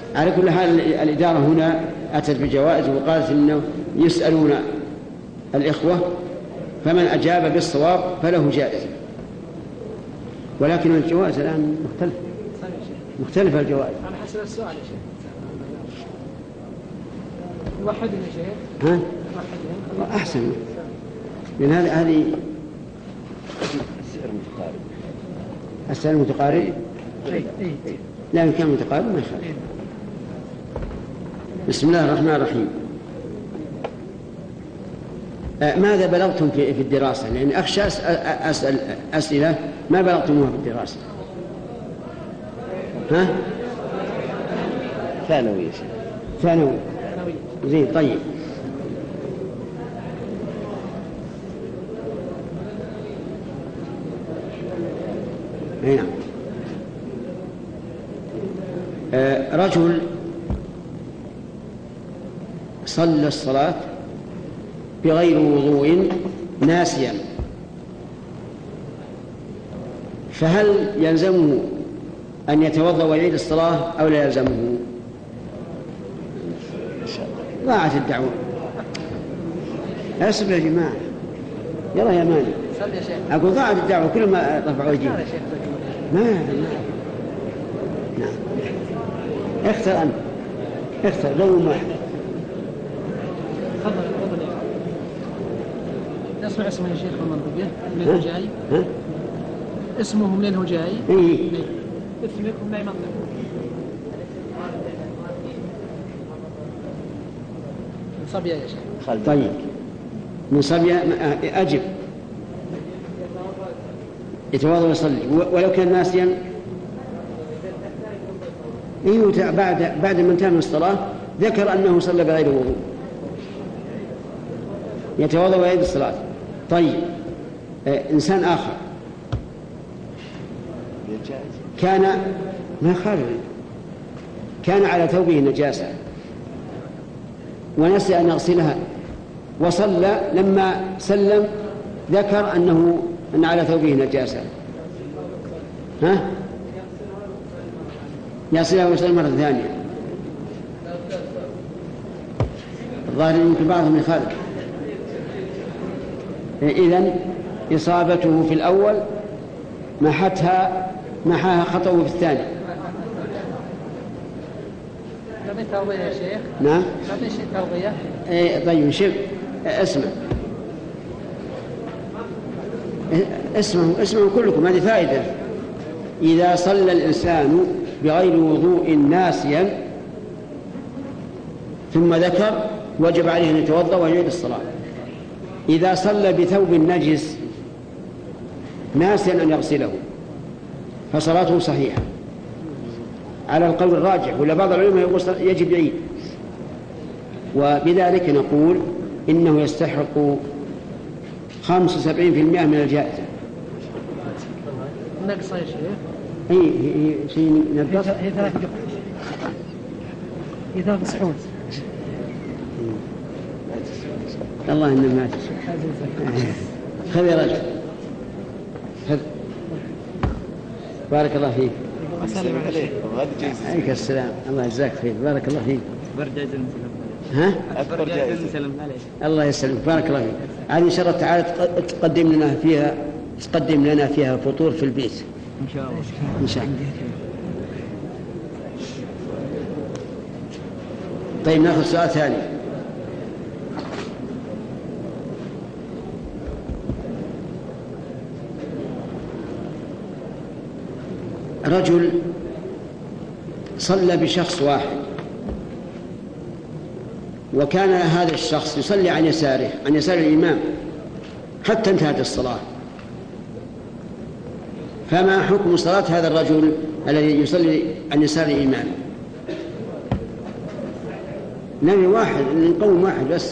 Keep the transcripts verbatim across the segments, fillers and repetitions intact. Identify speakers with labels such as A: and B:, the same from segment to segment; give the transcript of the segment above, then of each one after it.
A: على كل حال الإدارة هنا أتت بجوائز وقالت إنه يسألون الإخوة، فمن أجاب بالصواب فله جائزة، ولكن الجوائز الآن مختلفة مختلفة الجوائز
B: على حسب السؤال يا شيخ. يوحدنا يا شيخ.
A: ها؟ يوحدنا أحسن، لأن هذه هذه
C: السعر متقارب.
A: السعر متقارب؟
B: أي أي.
A: لا إن كان متقارب ما يخالف. بسم الله الرحمن الرحيم. ماذا بلغتم في الدراسة؟ لأن أخشى أسأل أسئلة ما بلغتموها في الدراسة. ها؟
C: ثانوي يا شيخ.
A: ثانوي. زين طيب. هنا آه رجل صلى الصلاة بغير وضوء ناسيا، فهل يلزمه أن يتوضأ ويعيد الصلاة أو لا يلزمه؟ ضاعت الدعوة. أسف يا جماعة، يلا يا ماني أقول ضاعت الدعوة كل ما رفعوا يجيب. ما نعم اختر أنت، اختر لو ما
B: تفضل تفضل يا اسمع اسمه يا شيخ المنطقة منين هو جاي؟
A: ها؟
B: اسمه منين هو جاي؟
A: إيه
B: اسمك من أي منطقة؟ من صبيا يا شيخ.
A: طيب من صبيا أجب يتواضع ويصلي ولو كان ناسيا. إيه بعد بعد ما انتهى من الصلاة ذكر أنه صلى بغير وضوء، يتواضع ويعيد الصلاة. طيب آه إنسان آخر كان ما خالف كان على ثوبه نجاسة ونسي أن يغسلها وصلى، لما سلم ذكر أنه أن على ثوبه نجاسة، ها؟ يغسلها ويصلي مرة ثانية. الظاهر يمكن بعضهم يخالف. إذن إصابته في الأول محتها محاها خطأه في الثاني.
B: ما توضية يا شيخ؟
A: نعم.
B: ما شيء توضية؟
A: إيه طيب شوف اسمع اسمعوا اسمعوا كلكم، هذه فائدة. إذا صلى الإنسان بغير وضوء ناسيا ثم ذكر وجب عليه أن يتوضأ ويعيد الصلاة. إذا صلى بثوب نجس ناسيا أن يغسله فصلاته صحيحة على القول الراجح، ولا بعض العلماء يقول يجب يعيد. وبذلك نقول إنه يستحق خمسة وسبعين بالمئة من الجائزة.
B: نقص يا شيخ؟
A: اي هي شيء نقص.
B: هي ثلاث دقائق. إذا بصحون.
A: الله إنه ما خذ يا رجل خذ. بارك الله فيك.
B: أسلم عليك.
A: عليك السلام. الله يجزاك خير. بارك الله فيك.
D: برجع نسلم
A: ها؟
D: برجع نسلم عليك.
A: الله يسلمك. بارك الله فيك. هذه إن شاء الله تعالى تقدم لنا فيها تقدم لنا فيها فطور في البيت
D: إن شاء الله.
A: إن شاء الله. طيب نأخذ سؤال ثاني. رجل صلى بشخص واحد وكان هذا الشخص يصلي عن يساره عن يسار الإمام حتى انتهت الصلاة، فما حكم صلاة هذا الرجل الذي يصلي عن يسار الإمام؟ نبي واحد نقوم واحد بس.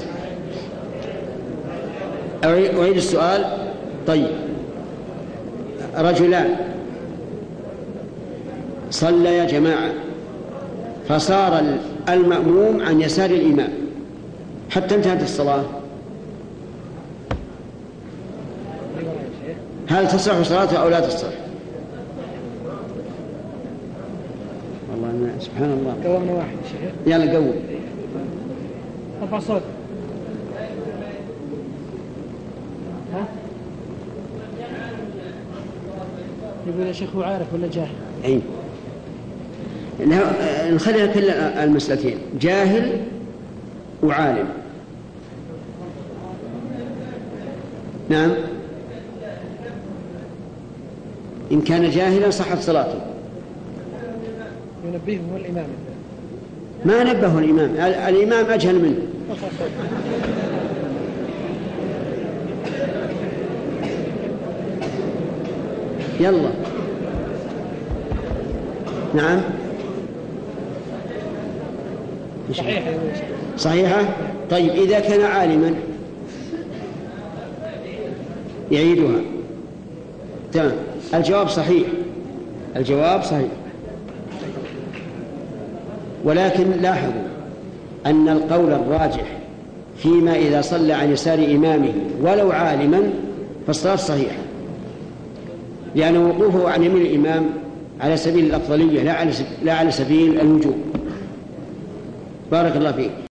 A: أعيد السؤال. طيب رجلان صلى يا جماعة فصار المأموم عن يسار الإمام حتى انتهت الصلاة، هل تصح صلاته أو لا تصح؟ والله سبحان الله.
B: قومنا واحد شيخ.
A: يلا قوم.
B: ارفع صوت. ها؟ يقول يا شيخ هو عارف ولا جاهل؟
A: أي. نخليها كل المسألتين، جاهل وعالم. نعم. إن كان جاهلا صحت صلاته.
B: ينبهه هو الإمام.
A: ما نبه الإمام، الإمام أجهل منه. يلا. نعم.
B: صحيح.
A: صحيحة. طيب إذا كان عالما يعيدها. تمام. الجواب صحيح، الجواب صحيح، ولكن لاحظوا أن القول الراجح فيما إذا صلى عن يسار إمامه ولو عالما فالصلاة صحيحة، لأن وقوفه عن يمين الإمام على سبيل الأفضلية لا على لا على سبيل الوجوب. بارك الله فيك.